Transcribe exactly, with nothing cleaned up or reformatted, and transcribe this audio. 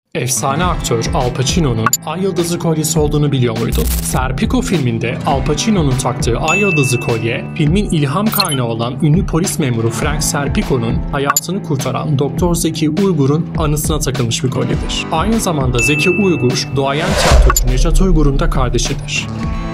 Efsane aktör Al Pacino'nun Ay Yıldızı kolyesi olduğunu biliyor muydun? Serpico filminde Al Pacino'nun taktığı Ay Yıldızı kolye, filmin ilham kaynağı olan ünlü polis memuru Frank Serpico'nun hayatını kurtaran Doktor Zeki Uygur'un anısına takılmış bir kolyedir. Aynı zamanda Zeki Uygur, duayen tiyatrocu Nejat Uygur'un da kardeşidir.